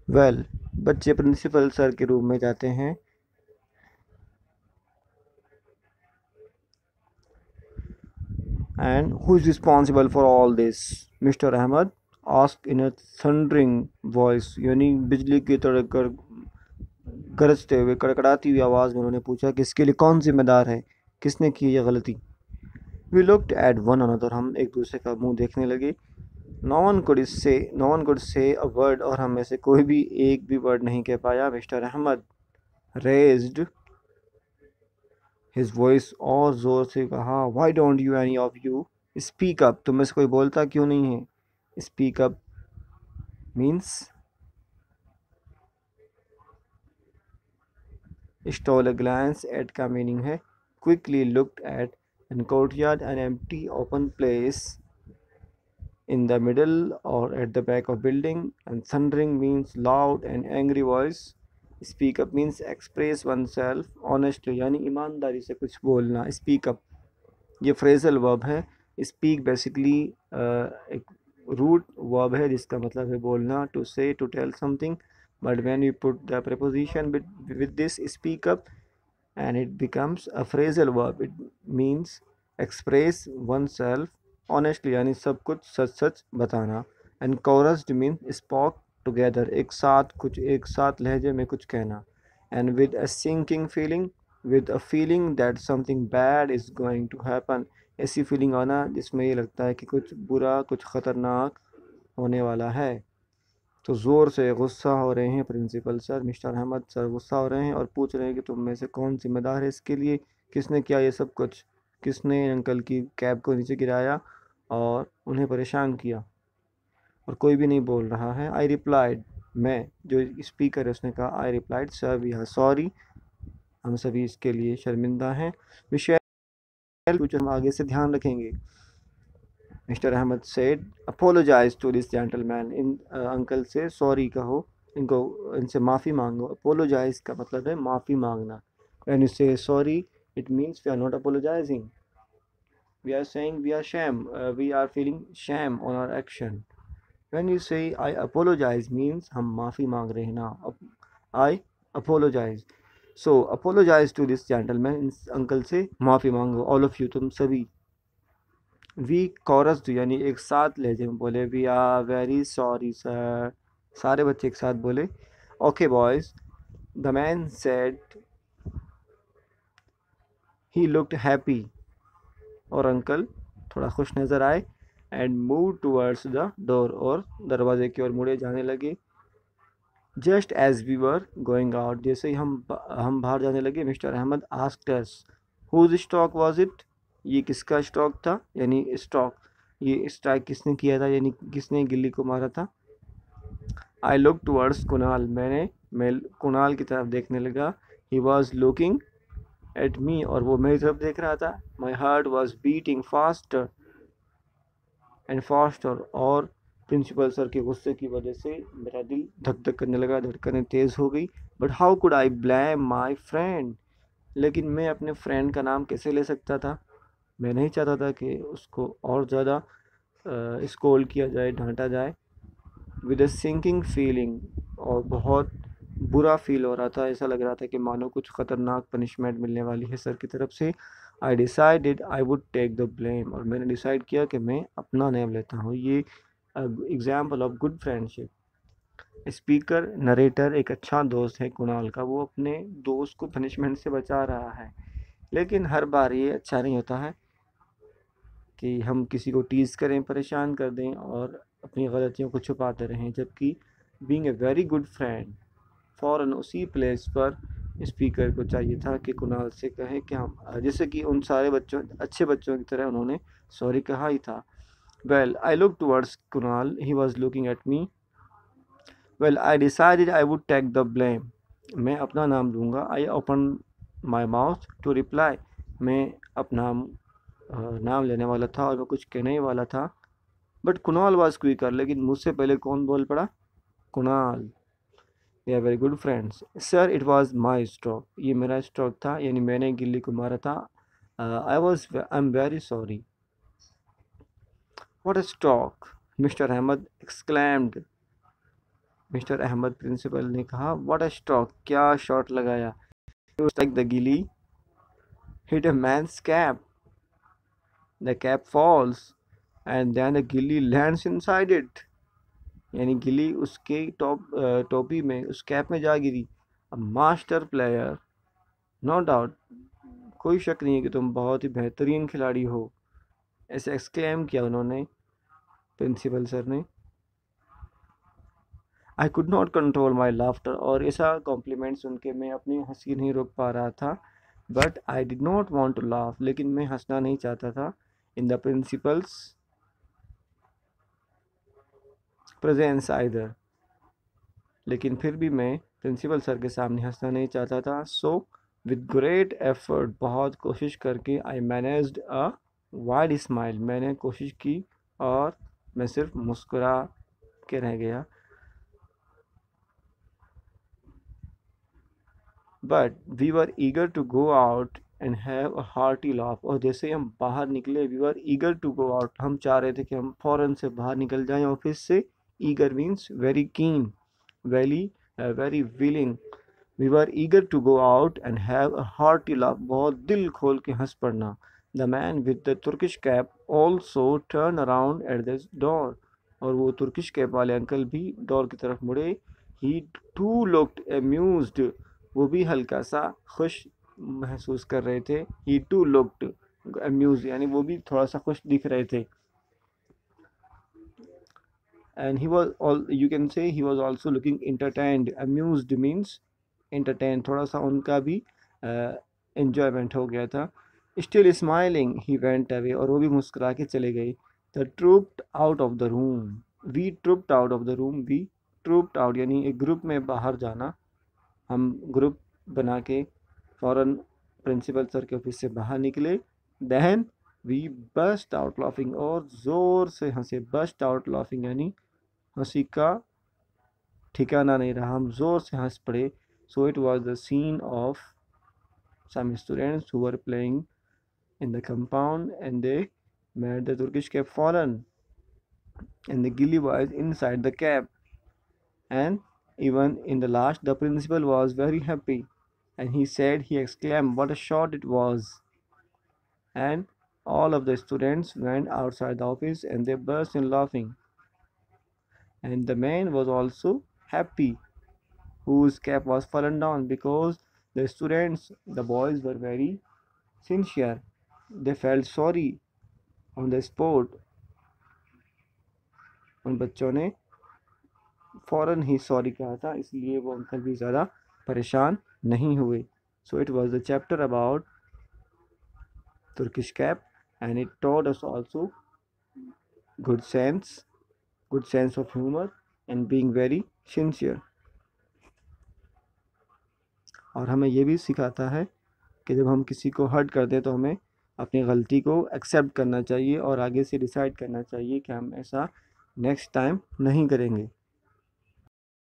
Well, बच्चे principal sir के room में जाते हैं। And who is responsible for all this? Mr Ahmed asked in a thundering voice, यानी बिजली की तड़कर गरजते हुए, कड़कड़ाती हुई आवाज़ में उन्होंने पूछा कि इसके लिए कौन जिम्मेदार है, किसने की ये गलती? We looked at one another, हम एक दूसरे का मुंह देखने लगे। No one could say a word, और हम में से कोई भी एक भी वर्ड नहीं कह पाया। Mr Ahmed raised his voice, और ज़ोर से कहा, why don't you any of you speak up? तुम में से कोई बोलता क्यों नहीं है? Speak up means stole a glance at का मीनिंग है quickly looked at an courtyard, an empty open place in the middle or at the back of building. And thundering means loud and angry voice. Speak up means express oneself honestly, यानी ईमानदारी से कुछ बोलना। Speak up ये phrasal verb है। Speak basically एक root verb है जिसका मतलब है बोलना, to say, to tell something. But when you put the preposition with this speak up and it becomes a phrasal verb, it means express oneself honestly, यानी सब कुछ सच सच बताना। And chorused means spoke together, एक साथ, कुछ एक साथ लहजे में कुछ कहना। And with a sinking feeling, with a feeling that something bad is going to happen, ऐसी फीलिंग आना जिसमें ये लगता है कि कुछ बुरा, कुछ ख़तरनाक होने वाला है। तो ज़ोर से गुस्सा हो रहे हैं principal sir, Mr Ahmed sir गुस्सा हो रहे हैं और पूछ रहे हैं कि तुम में से कौन जिम्मेदार है इसके लिए, किसने किया ये सब कुछ, किसने अंकल की कैब को नीचे गिराया और उन्हें परेशान किया? और कोई भी नहीं बोल रहा है। आई रिप्लाइड, मैं जो स्पीकर है उसने कहा, I replied sir we are sorry, हम सभी इसके लिए शर्मिंदा हैं। मिशेल फ्यूचर हम आगे से ध्यान रखेंगे। Mr Ahmed said, apologise to this gentleman, इन अंकल से सॉरी कहो, इनको इनसे माफ़ी मांगो। अपोलोजाइज का मतलब है माफ़ी मांगना। When you say sorry it means we are not apologising, we are saying we are shame, we are feeling shame on our action. When you say I apologise means हम माफ़ी मांग रहे हैं ना, I apologise. So apologise to this gentleman, इस uncle से माफ़ी मांगो, ऑल ऑफ यू, तुम सभी। वी कॉरस यानी एक साथ लहजे में बोले, we are very sorry sir, सारे बच्चे एक साथ बोले। Okay boys, the man said, he looked happy, और अंकल थोड़ा खुश नज़र आए। And move towards the door, और दरवाजे की ओर मुड़े जाने लगे। Just as we were going out, जैसे ही हम बाहर जाने लगे, Mr Ahmed asked us, whose stock was it? ये किसका स्टॉक था, यानी स्टॉक, ये स्ट्राइक किसने किया था, यानी किसने गिल्ली को मारा था? आई लुक टूवर्ड्स कुणाल, मैं कुणाल की तरफ देखने लगा। He was looking at me, और वो मेरी तरफ देख रहा था। My heart was beating faster and faster, और प्रिंसिपल सर के गुस्से की वजह से मेरा दिल धक धक करने लगा, धड़कनें तेज़ हो गई। But how could I blame my friend, लेकिन मैं अपने फ्रेंड का नाम कैसे ले सकता था? मैं नहीं चाहता था कि उसको और ज़्यादा स्कोल्ड किया जाए, डांटा जाए। विद अ सिंकिंग फीलिंग, और बहुत बुरा फील हो रहा था, ऐसा लग रहा था कि मानो कुछ ख़तरनाक पनिशमेंट मिलने वाली है सर की तरफ से। I decided I would take the blame, और मैंने डिसाइड किया कि मैं अपना नेम लेता हूँ। ये example of good friendship. Speaker narrator एक अच्छा दोस्त है कुणाल का, वो अपने दोस्त को पनिशमेंट से बचा रहा है। लेकिन हर बार ये अच्छा नहीं होता है कि हम किसी को टीज़ करें, परेशान कर दें और अपनी गलतियों को छुपाते रहें, जबकि being a very good friend, फ़ौरन उसी प्लेस पर स्पीकर को चाहिए था कि कुणाल से कहे कि हम, जैसे कि उन सारे बच्चों, अच्छे बच्चों की तरह उन्होंने सॉरी कहा ही था। Well I look towards Kunal, he was looking at me. Well I decided I would take the blame, मैं अपना नाम लूँगा। I open my mouth to reply, मैं अपना नाम लेने वाला था और मैं कुछ कहने ही वाला था। बट कुणाल वॉज क्विकर, लेकिन मुझसे पहले कौन बोल पड़ा? Kunal. We are very good friends sir, it was my stroke, ये मेरा स्ट्रोक था, यानी मैंने गिल्ली को मारा था। I am very sorry. What a stroke, mister Ahmed exclaimed, mister Ahmed principal ने कहा, व्हाट अ स्ट्रोक, क्या शॉट लगाया। It was like the गिली hit a man's cap. The cap falls and then the गिल्ली lands inside it. यानी गिल्ली उसके टोपी में, उस कैप में जा गिरी। A master player, no doubt, कोई शक नहीं है कि तुम बहुत ही बेहतरीन खिलाड़ी हो, ऐसे एक्सक्लेम किया उन्होंने, प्रिंसिपल सर ने। I could not control my laughter, और ऐसा कॉम्प्लीमेंट सुन के मैं अपनी हंसी नहीं रोक पा रहा था। But I did not want to laugh, लेकिन मैं हंसना नहीं चाहता था in the principal's presence either, लेकिन फिर भी मैं प्रिंसिपल सर के सामने हंसना नहीं चाहता था। सो विद ग्रेट एफर्ट, बहुत कोशिश करके, I managed a wide smile, मैंने कोशिश की और मैं सिर्फ मुस्कुरा के रह गया। But we were eager to go out and have a hearty laugh, और जैसे ही हम बाहर निकले, we were eager to go out, हम चाह रहे थे कि हम फ़ौरन से बाहर निकल जाएं ऑफिस से। Eager means very keen, very very willing. We were eager to go out and have a hearty laugh, बहुत दिल खोल के हंस पड़ना। The man with the Turkish cap also turn around at the door, और वो Turkish cap वाले uncle भी डोर की तरफ मुड़े। ही टू लुक्ड अम्यूज्ड, वो भी हल्का सा खुश महसूस कर रहे थे। ही टू लुक्ड अम्यूज, यानी वो भी थोड़ा सा खुश दिख रहे थे। And he was all, you can say he was also looking entertained. Amused means entertain, थोड़ा सा उनका भी एंजॉयमेंट हो गया था। Still smiling he went away, और वो भी मुस्कुरा के चले गए। The trooped out of the room, we trooped out of the room, we trooped out यानी एक ग्रुप में बाहर जाना। हम ग्रुप बना के फ़ौरन प्रिंसिपल सर के ऑफिस से बाहर निकले। Then we burst out laughing, और ज़ोर से हंसे। बस्ट आउट लाफिंग यानी हंसी का ठिकाना नहीं रहा, हम ज़ोर से हंस पड़े। So it was the scene of some students who were playing in the compound, and they met the Turkish cap foreign, and the gilly was inside the cap. And even in the last, the principal was very happy, and he exclaimed, what a shot it was. And all of the students went outside the office and they burst in laughing. And the man was also happy, whose cap was fallen down, because the students, the boys, were very sincere. They felt sorry on the spot. उन बच्चों ने फ़ौरन ही sorry कहा था, इसलिए वो uncle भी ज़्यादा परेशान नहीं हुए। So it was the chapter about Turkish cap, and it taught us also good sense of humour and being very sincere. और हमें ये भी सिखाता है कि जब हम किसी को हर्ट कर दें तो हमें अपनी गलती को एक्सेप्ट करना चाहिए और आगे से डिसाइड करना चाहिए कि हम ऐसा नेक्स्ट टाइम नहीं करेंगे।